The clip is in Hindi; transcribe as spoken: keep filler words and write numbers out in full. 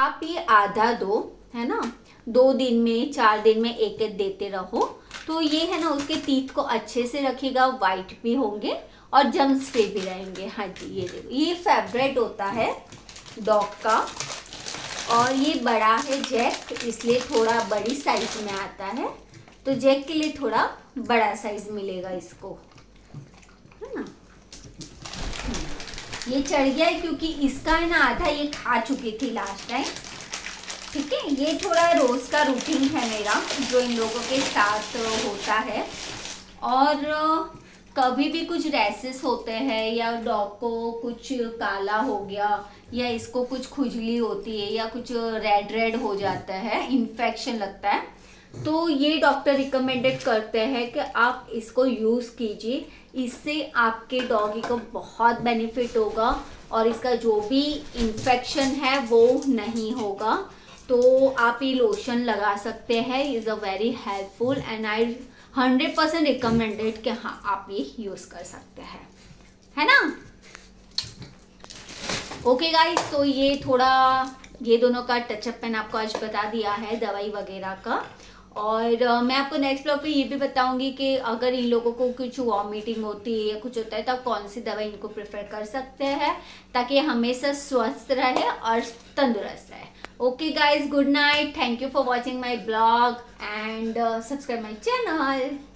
आप ये आधा दो, है ना, दो दिन में चार दिन में एक एक देते रहो, तो ये है ना उसके टीथ को अच्छे से रखेगा, वाइट भी होंगे और जम्स फ्री भी रहेंगे। हाँ जी, ये देखो, ये फेवरेट होता है डॉग का, और ये बड़ा है जैक, इसलिए थोड़ा बड़ी साइज में आता है, तो जैक के लिए थोड़ा बड़ा साइज मिलेगा इसको, है ना। ये चढ़ गया है क्योंकि इसका है ना आधा ये खा चुकी थी लास्ट टाइम। ठीक है, ये थोड़ा रोज का रूटीन है मेरा जो इन लोगों के साथ होता है। और कभी भी कुछ रैसेस होते हैं या डॉग को कुछ काला हो गया या इसको कुछ खुजली होती है या कुछ रेड रेड हो जाता है, इन्फेक्शन लगता है, तो ये डॉक्टर रिकमेंडेड करते हैं कि आप इसको यूज़ कीजिए। इससे आपके डॉगी को बहुत बेनिफिट होगा और इसका जो भी इन्फेक्शन है वो नहीं होगा। तो आप ये लोशन लगा सकते हैं, is a very helpful and I hundred percent recommended कि हाँ आप ये यूज़ कर सकते हैं, है ना। ओके गाइस, तो ये थोड़ा ये दोनों का टचअप मैंने आपको आज बता दिया है दवाई वगैरह का। और uh, मैं आपको नेक्स्ट ब्लॉग पे ये भी बताऊंगी कि अगर इन लोगों को कुछ वॉमिटिंग होती है या कुछ होता है तो आप कौन सी दवाई इनको प्रेफर कर सकते हैं ताकि हमेशा स्वस्थ रहे और तंदुरुस्त रहे। Okay guys, good night, thank you for watching my blog and subscribe my channel.